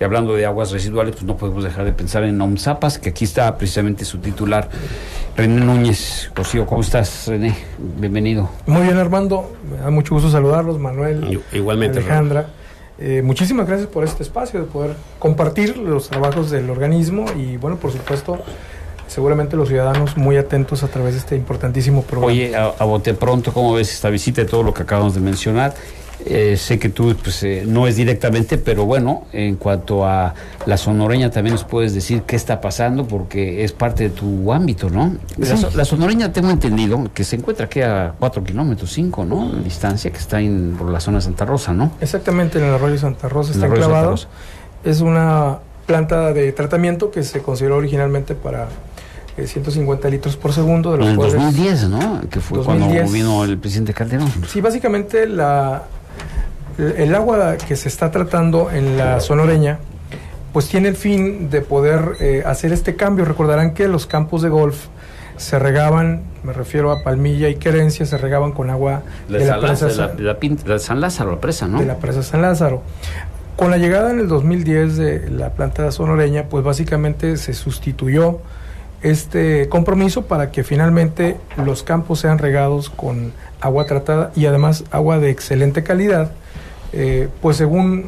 Y hablando de aguas residuales, pues no podemos dejar de pensar en OMZAPAS, que aquí está precisamente su titular, René Núñez. Rocío, ¿cómo estás, René? Bienvenido. Muy bien, Armando. Me da mucho gusto saludarlos, Manuel, igualmente, Alejandra. Muchísimas gracias por este espacio de poder compartir los trabajos del organismo y, bueno, por supuesto, seguramente los ciudadanos muy atentos a través de este importantísimo programa. Oye, a bote pronto, ¿cómo ves esta visita y todo lo que acabamos de mencionar? Sé que tú pues, no es directamente, pero bueno, en cuanto a la sonoreña también nos puedes decir qué está pasando, porque es parte de tu ámbito, ¿no? Sí. La sonoreña, tengo entendido que se encuentra aquí a 4 kilómetros, 5, ¿no? De distancia, que está por la zona de Santa Rosa, ¿no? Exactamente, en el arroyo Santa Rosa está enclavado. Es una planta de tratamiento que se consideró originalmente para 150 litros por segundo. De los en el cuales, 2010, ¿no? Que fue 2010, cuando vino el presidente Calderón. Sí, básicamente el agua que se está tratando en la sonoreña pues tiene el fin de poder hacer este cambio. Recordarán que los campos de golf se regaban, me refiero a Palmilla y Querencia, se regaban con agua de la presa de San Lázaro, la presa, ¿no? De la presa San Lázaro. Con la llegada en el 2010 de la planta sonoreña, pues básicamente se sustituyó este compromiso para que finalmente los campos sean regados con agua tratada y además agua de excelente calidad, pues según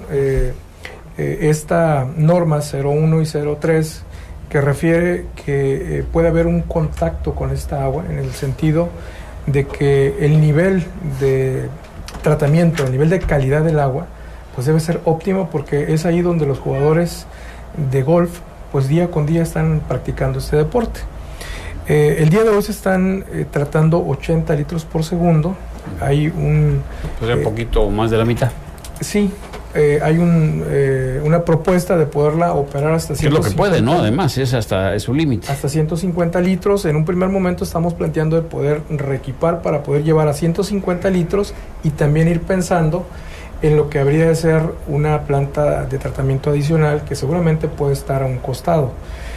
esta norma 01 y 03, que refiere que puede haber un contacto con esta agua en el sentido de que el nivel de tratamiento, el nivel de calidad del agua, pues debe ser óptimo, porque es ahí donde los jugadores de golf pues día con día están practicando este deporte. El día de hoy se están tratando 80 litros por segundo. Hay un poquito más de la mitad. Sí, hay una propuesta de poderla operar hasta 150. Es lo que puede, ¿no? Además, es su límite. Hasta 150 litros. En un primer momento estamos planteando de poder reequipar para poder llevar a 150 litros y también ir pensando en lo que habría de ser una planta de tratamiento adicional que seguramente puede estar a un costado.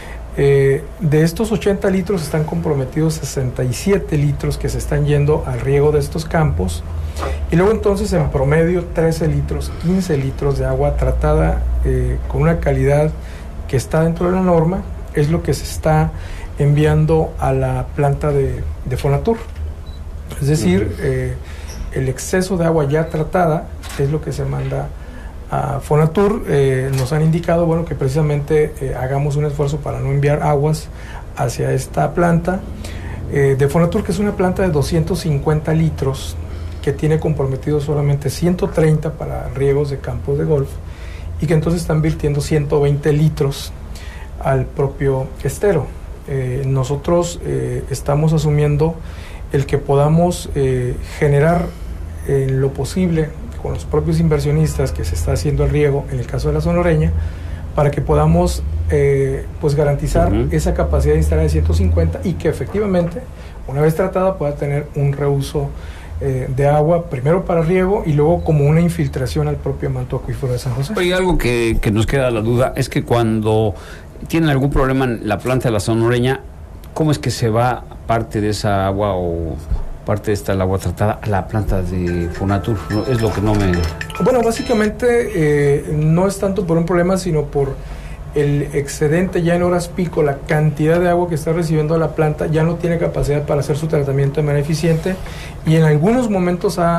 De estos 80 litros están comprometidos 67 litros que se están yendo al riego de estos campos, y luego entonces en promedio 13 litros, 15 litros de agua tratada con una calidad que está dentro de la norma es lo que se está enviando a la planta de Fonatur. Es decir, el exceso de agua ya tratada es lo que se manda a Fonatur. Nos han indicado, bueno, que precisamente hagamos un esfuerzo para no enviar aguas hacia esta planta de Fonatur, que es una planta de 250 litros que tiene comprometido solamente 130 para riegos de campos de golf, y que entonces están virtiendo 120 litros al propio estero. Nosotros estamos asumiendo el que podamos generar en lo posible con los propios inversionistas que se está haciendo el riego en el caso de la sonoreña, para que podamos pues garantizar esa capacidad de instalar de 150 y que efectivamente una vez tratada pueda tener un reuso de agua, primero para riego y luego como una infiltración al propio manto acuífero de San José. Oye, algo que nos queda la duda es que cuando tienen algún problema en la planta de la sonoreña, ¿cómo es que se va parte de esa agua o parte de esta agua tratada a la planta de Fonatur? Es lo que no me... Bueno, básicamente no es tanto por un problema, sino por el excedente ya en horas pico. La cantidad de agua que está recibiendo la planta ya no tiene capacidad para hacer su tratamiento de manera eficiente, y en algunos momentos se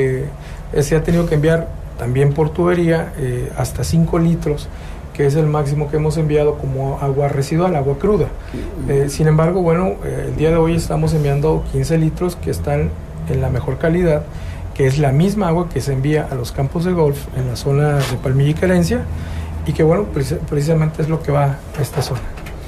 ha tenido que enviar también por tubería hasta 5 litros, que es el máximo que hemos enviado como agua residual, agua cruda. Sin embargo, bueno, el día de hoy estamos enviando 15 litros que están en la mejor calidad, que es la misma agua que se envía a los campos de golf en la zona de Palmilla y Querencia, y que, bueno, precisamente es lo que va a esta zona.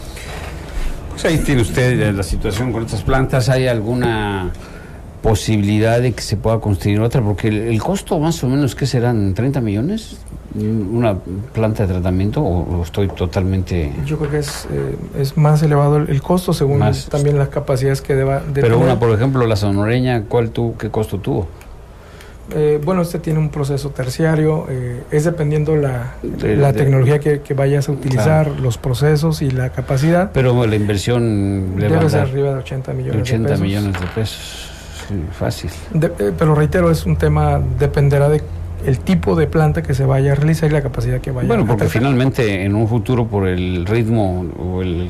Pues ahí tiene usted la situación con estas plantas. ¿Hay alguna posibilidad de que se pueda construir otra? Porque el costo más o menos, ¿qué serán? ¿30 millones? ¿Una planta de tratamiento o estoy totalmente...? Yo creo que es más elevado el costo según también las capacidades que deba de pero tener. Por ejemplo, la sonoreña, ¿qué costo tuvo? Bueno, este tiene un proceso terciario, es dependiendo la tecnología que vayas a utilizar, claro, los procesos y la capacidad. Pero la inversión debe ser arriba de 80 millones de pesos. 80 millones de pesos, sí, fácil. Pero reitero, es un tema, dependerá de el tipo de planta que se vaya a realizar y la capacidad que vaya a Bueno, porque atacar. finalmente en un futuro, por el ritmo o el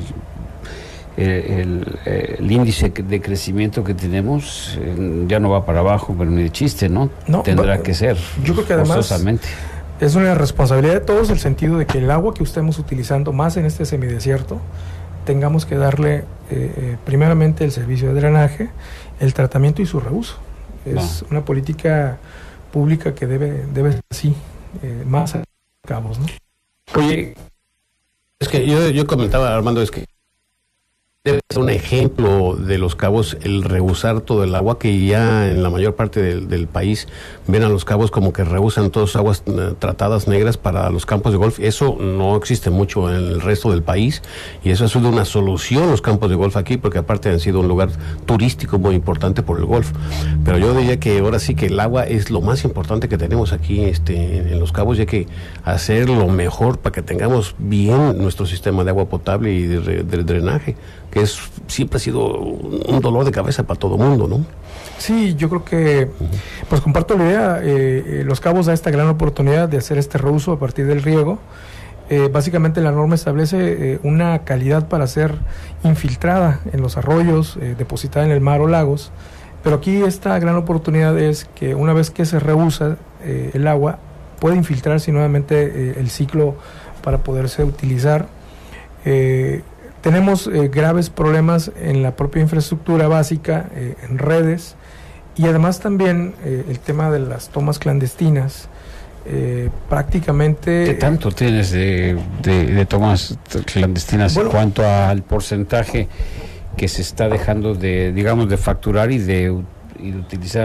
índice de crecimiento que tenemos, ya no va para abajo, pero ni de chiste, ¿no? No, Tendrá que ser. Yo creo que además forzosamente. es una responsabilidad de todos, el sentido de que el agua que estemos utilizando más en este semidesierto, tengamos que darle primeramente el servicio de drenaje, el tratamiento y su reuso. Es una política pública que debe ser así, más a cabos, ¿no? Oye, es que yo comentaba, Armando, es que debe ser un ejemplo de Los Cabos el rehusar todo el agua, que ya en la mayor parte del país ven a Los Cabos como que rehusan todas aguas tratadas negras para los campos de golf. Eso no existe mucho en el resto del país y eso ha sido una solución los campos de golf aquí, porque aparte han sido un lugar turístico muy importante por el golf. Pero yo diría que ahora sí que el agua es lo más importante que tenemos aquí en Los Cabos, y hay que hacer lo mejor para que tengamos bien nuestro sistema de agua potable y de drenaje, que siempre ha sido un dolor de cabeza para todo mundo, ¿no? Sí, yo creo que, pues comparto la idea. Los Cabos da esta gran oportunidad de hacer este reuso a partir del riego. Básicamente la norma establece una calidad para ser infiltrada en los arroyos, depositada en el mar o lagos, pero aquí esta gran oportunidad es que una vez que se reusa el agua, puede infiltrarse nuevamente el ciclo para poderse utilizar. Tenemos graves problemas en la propia infraestructura básica, en redes, y además también el tema de las tomas clandestinas. Prácticamente... ¿Qué tanto tienes de tomas clandestinas, bueno, en cuanto al porcentaje que se está dejando de, digamos, de facturar y de utilizar,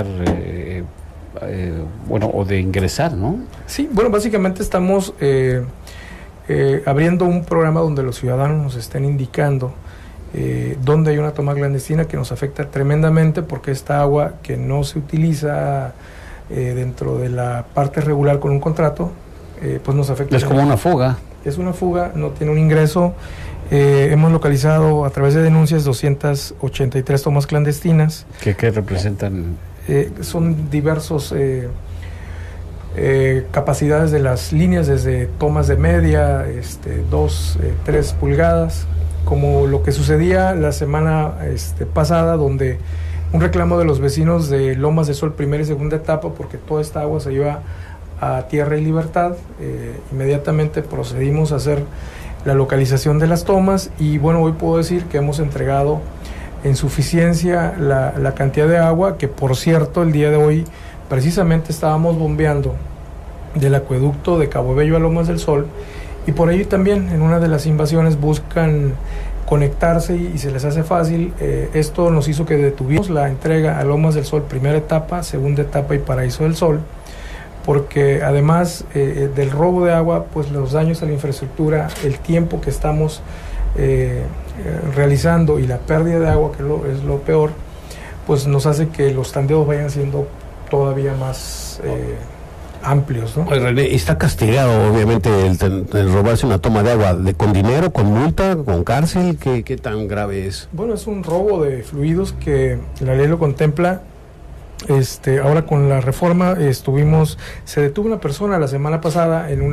bueno, o de ingresar, ¿no? Sí, bueno, básicamente estamos... abriendo un programa donde los ciudadanos nos estén indicando dónde hay una toma clandestina que nos afecta tremendamente, porque esta agua que no se utiliza dentro de la parte regular con un contrato, pues nos afecta. Es como una fuga. Es una fuga, no tiene un ingreso. Hemos localizado a través de denuncias 283 tomas clandestinas. ¿Qué representan? Son diversos... capacidades de las líneas, desde tomas de media, 2, 3 pulgadas, como lo que sucedía la semana pasada, donde un reclamo de los vecinos de Lomas de Sol, primera y segunda etapa, porque toda esta agua se iba a Tierra y Libertad. Inmediatamente procedimos a hacer la localización de las tomas y bueno, hoy puedo decir que hemos entregado en suficiencia la cantidad de agua, que por cierto el día de hoy precisamente estábamos bombeando del acueducto de Cabo Bello a Lomas del Sol, y por ahí también en una de las invasiones buscan conectarse y se les hace fácil. Esto nos hizo que detuvimos la entrega a Lomas del Sol, primera etapa, segunda etapa y Paraíso del Sol, porque además del robo de agua, pues los daños a la infraestructura, el tiempo que estamos realizando y la pérdida de agua, que es lo peor, pues nos hace que los tandeos vayan siendo todavía más amplios, ¿no? Oye, René, ¿está castigado obviamente el robarse una toma de agua con dinero, con multa, con cárcel? ¿Qué tan grave es? Bueno, es un robo de fluidos que la ley lo contempla. Ahora con la reforma se detuvo una persona la semana pasada en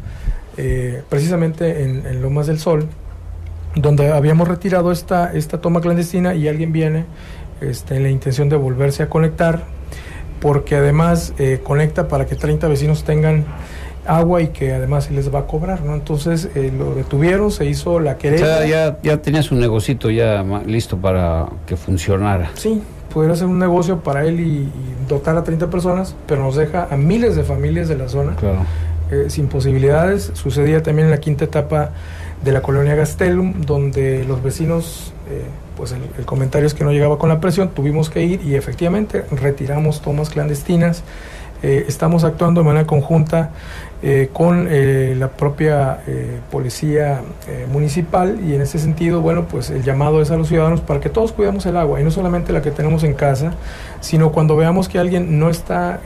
precisamente en Lomas del Sol, donde habíamos retirado esta toma clandestina, y alguien viene en la intención de volverse a conectar, porque además conecta para que 30 vecinos tengan agua y que además se les va a cobrar, ¿no? Entonces lo detuvieron, se hizo la querella. O sea, ya tenías un negocito ya listo para que funcionara. Sí, pudiera ser un negocio para él y dotar a 30 personas, pero nos deja a miles de familias de la zona, claro, sin posibilidades. Sucedía también en la quinta etapa de la colonia Gastelum, donde los vecinos, pues el comentario es que no llegaba con la presión, tuvimos que ir y efectivamente retiramos tomas clandestinas. Estamos actuando de manera conjunta con la propia policía municipal, y en ese sentido, bueno, pues el llamado es a los ciudadanos para que todos cuidemos el agua, y no solamente la que tenemos en casa, sino cuando veamos que alguien no está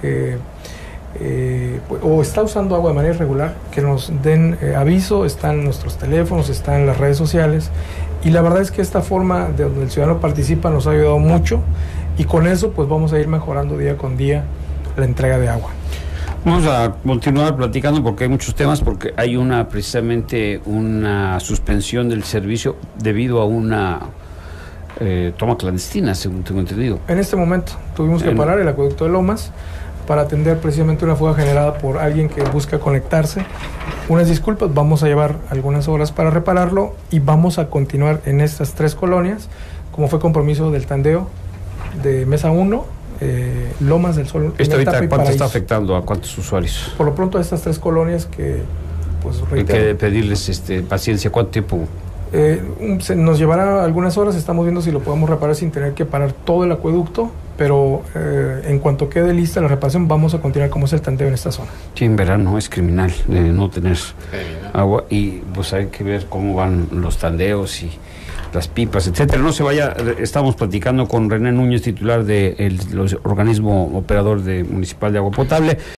o está usando agua de manera irregular, que nos den aviso. Están nuestros teléfonos, están las redes sociales, y la verdad es que esta forma de donde el ciudadano participa nos ha ayudado mucho, y con eso pues vamos a ir mejorando día con día la entrega de agua. Vamos a continuar platicando porque hay muchos temas, porque hay precisamente una suspensión del servicio debido a una toma clandestina, según tengo entendido. En este momento tuvimos que parar el acueducto de Lomas para atender precisamente una fuga generada por alguien que busca conectarse. Unas disculpas, vamos a llevar algunas horas para repararlo y vamos a continuar en estas 3 colonias, como fue compromiso del tandeo de Mesa 1, Lomas del Sol. ¿Esto ahorita cuánto está afectando a cuántos usuarios? Por lo pronto a estas 3 colonias que, pues, reitero, hay que pedirles paciencia. ¿Cuánto tiempo? Nos llevará algunas horas, estamos viendo si lo podemos reparar sin tener que parar todo el acueducto, pero en cuanto quede lista la reparación vamos a continuar como es el tandeo en esta zona. Sí, en verano es criminal no tener agua y pues hay que ver cómo van los tandeos y las pipas, etcétera. No se vaya, estamos platicando con René Núñez, titular del organismo operador municipal de agua potable.